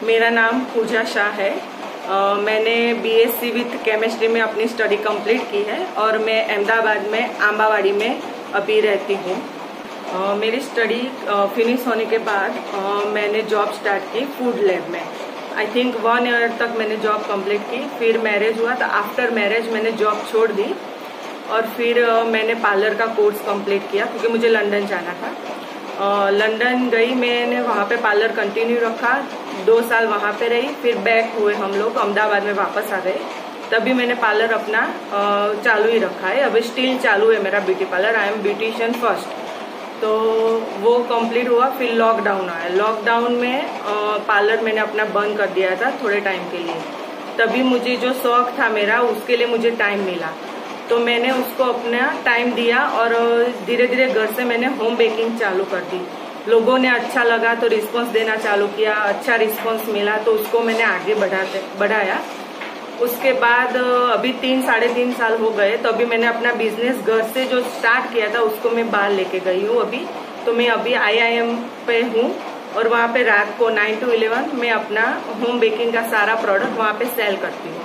मेरा नाम पूजा शाह है। मैंने बीएससी विथ केमिस्ट्री में अपनी स्टडी कंप्लीट की है और मैं अहमदाबाद में आंबावाड़ी में अभी रहती हूँ। मेरी स्टडी फिनिश होने के बाद मैंने जॉब स्टार्ट की फूड लैब में। आई थिंक 1 ईयर तक मैंने जॉब कंप्लीट की। फिर मैरिज हुआ तो आफ्टर मैरिज मैंने जॉब छोड़ दी और फिर मैंने पार्लर का कोर्स कंप्लीट किया क्योंकि मुझे लंदन जाना था। लंदन गई, मैंने वहाँ पे पार्लर कंटिन्यू रखा, 2 साल वहाँ पे रही। फिर बैक हुए हम लोग, अहमदाबाद में वापस आ गए। तभी मैंने पार्लर अपना चालू ही रखा है। अभी स्टिल चालू है मेरा beauty parlour. I am beautician first. तो वो कंप्लीट हुआ। फिर लॉकडाउन आया। लॉकडाउन में पार्लर मैंने अपना बंद कर दिया था थोड़े टाइम के लिए। तभी मुझे जो शौक था मेरा, उसके लिए मुझे टाइम मिला तो मैंने उसको अपना टाइम दिया और धीरे धीरे घर से मैंने होम बेकिंग चालू कर दी। लोगों ने अच्छा लगा तो रिस्पांस देना चालू किया, अच्छा रिस्पांस मिला तो उसको मैंने आगे बढ़ाया। उसके बाद अभी 3-3.5 साल हो गए तो अभी मैंने अपना बिजनेस घर से जो स्टार्ट किया था उसको मैं बाहर लेके गई हूँ। अभी तो मैं अभी IIM पे हूँ और वहाँ पे रात को 9 to 11 मैं अपना होम बेकिंग का सारा प्रोडक्ट वहाँ पे सेल करती हूँ।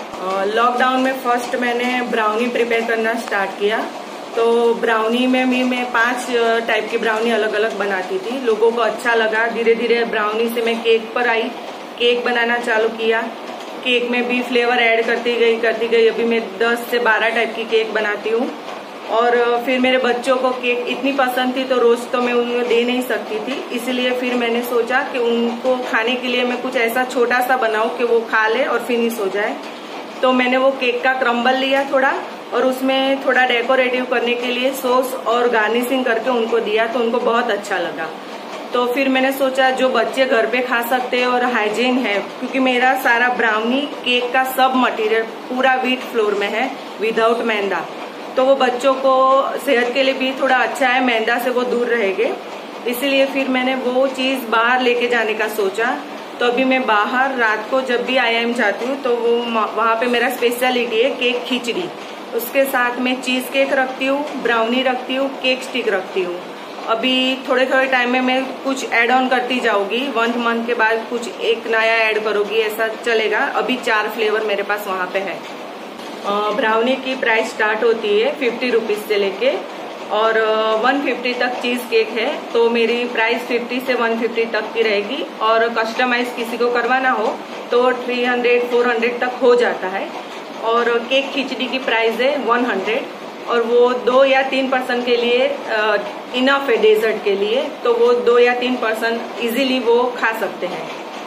लॉकडाउन में फर्स्ट मैंने ब्राउनी प्रिपेयर करना स्टार्ट किया। तो ब्राउनी में भी मैं 5 टाइप की ब्राउनी अलग अलग बनाती थी। लोगों को अच्छा लगा। धीरे धीरे ब्राउनी से मैं केक पर आई, केक बनाना चालू किया। केक में भी फ्लेवर ऐड करती गई। अभी मैं 10 से 12 टाइप की केक बनाती हूँ। और फिर मेरे बच्चों को केक इतनी पसंद थी तो रोज तो मैं उनको दे नहीं सकती थी, इसलिए फिर मैंने सोचा कि उनको खाने के लिए मैं कुछ ऐसा छोटा सा बनाऊं कि वो खा ले और फिनिश हो जाए। तो मैंने वो केक का क्रम्बल लिया थोड़ा और उसमें थोड़ा डेकोरेटिव करने के लिए सॉस और गार्निशिंग करके उनको दिया तो उनको बहुत अच्छा लगा। तो फिर मैंने सोचा जो बच्चे घर पे खा सकते हैं और हाइजीन है, क्योंकि मेरा सारा ब्राउनी केक का सब मटेरियल पूरा व्हीट फ्लोर में है विदाउट मैदा, तो वो बच्चों को सेहत के लिए भी थोड़ा अच्छा है, मैदा से वो दूर रहेंगे। इसलिए फिर मैंने वो चीज बाहर लेके जाने का सोचा। तो अभी मैं बाहर रात को जब भी IIM जाती हूँ तो वो वहाँ पे मेरा स्पेशलिटी है केक खिचड़ी। उसके साथ में चीज केक रखती हूँ, ब्राउनी रखती हूँ, केक स्टिक रखती हूँ। अभी थोड़े टाइम में मैं कुछ ऐड ऑन करती जाऊंगी। 1 मंथ के बाद कुछ एक नया ऐड करूंगी, ऐसा चलेगा। अभी 4 फ्लेवर मेरे पास वहाँ पे है। ब्राउनी की प्राइस स्टार्ट होती है 50 रुपीज से लेके और 150 तक चीज केक है, तो मेरी प्राइस 50 से 150 तक की रहेगी। और कस्टमाइज किसी को करवाना हो तो 300-400 तक हो जाता है। और केक खिचड़ी की प्राइस है 100 और वो 2 या 3 पर्सन के लिए इनफ है डेजर्ट के लिए, तो वो 2 या 3 पर्सन इजीली वो खा सकते हैं।